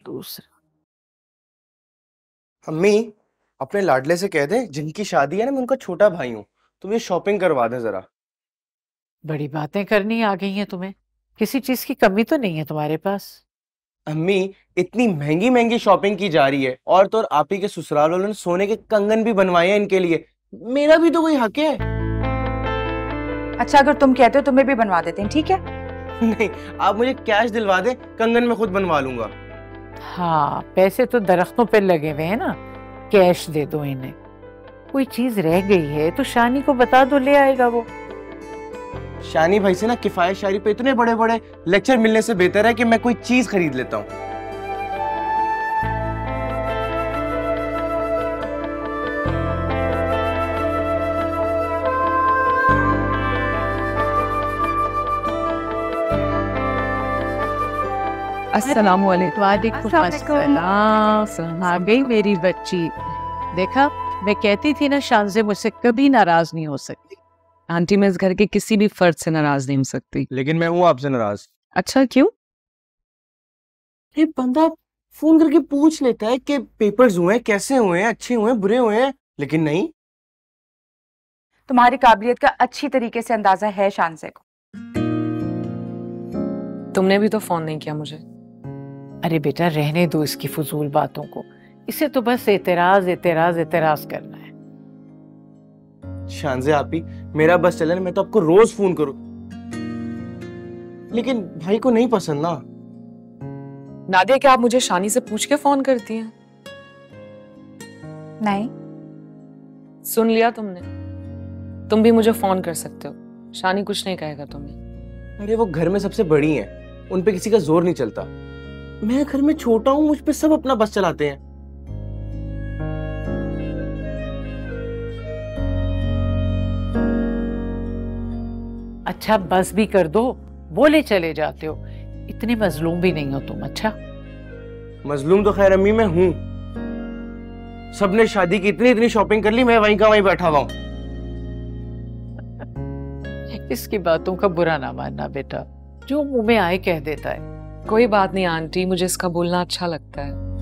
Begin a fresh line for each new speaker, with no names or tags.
दूसरा।
अम्मी, अपने लाडले से कह दे जिनकी शादी है ना, मैं उनका छोटा भाई हूँ, तुम ये शॉपिंग करवा दे जरा।
बड़ी बातें करनी आ गई हैं तुम्हें। किसी चीज की कमी तो नहीं है तुम्हारे पास।
अम्मी, इतनी महंगी महंगी शॉपिंग की जा रही है, और तो और आप ही के ससुराल वालों ने सोने के कंगन भी बनवाए हैं इनके लिए। मेरा भी तो कोई हक है।
अच्छा, अगर तुम कहते हो तुम्हें भी बनवा देते हैं, ठीक है।
नहीं, आप मुझे कैश दिलवा दे, कंगन मैं खुद बनवा लूंगा।
हाँ, पैसे तो दरख्तों पे लगे हुए हैं ना, कैश दे दो इन्हें। कोई चीज रह गई है तो शानी को बता दो, ले आएगा वो।
शानी भाई से ना किफायत शायरी पे इतने बड़े बड़े लेक्चर मिलने से बेहतर है कि मैं कोई चीज खरीद लेता हूँ।
अस्सलामुअलैकुम। वालेकुम अस्सलाम। आ गई मेरी बच्ची। देखा, मैं कहती थी ना, शानज़े मुझसे कभी नाराज नहीं हो सकती।
आंटी, मैं इस घर के किसी भी फर्द से नाराज नहीं हो सकती।
लेकिन मैं हूँ आपसे नाराज।
अच्छा, क्यों?
ये बंदा फोन करके पूछ लेता है कि पेपर्स हुए हैं, कैसे हुए हैं, अच्छे हुए हैं, बुरे हुए हैं, लेकिन नहीं।
तुम्हारी काबिलियत का अच्छी तरीके से अंदाजा है शानज़े को।
तुमने भी तो फोन नहीं किया मुझे।
अरे बेटा, रहने दो इसकी फजूल बातों को। इसे तो बस एतराज एतराज एतराज करना है।
शानज़े आप ही, मेरा बस चले ना, मैं तो आपको रोज फोन करूं, लेकिन भाई को नहीं पसंद ना।
नादिया, क्या आप मुझे शानी से पूछ के फोन करती हैं?
नहीं।
सुन लिया तुमने? तुम भी मुझे फोन कर सकते हो, शानी कुछ नहीं कहेगा तुम्हें।
अरे वो घर में सबसे बड़ी हैं, उन पे किसी का जोर नहीं चलता। मैं घर में छोटा हूँ, मुझ पे सब अपना बस चलाते हैं।
अच्छा, बस भी कर दो, बोले चले जाते हो। इतने मजलूम भी नहीं हो तुम। अच्छा,
मजलूम तो खैर अम्मी मैं हूँ। सबने शादी की इतनी इतनी शॉपिंग कर ली, मैं वहीं का वहीं बैठा हुआ हूँ।
इसकी बातों का बुरा ना मानना बेटा, जो मुंह में आए कह देता है।
कोई बात नहीं आंटी, मुझे इसका बोलना अच्छा लगता है।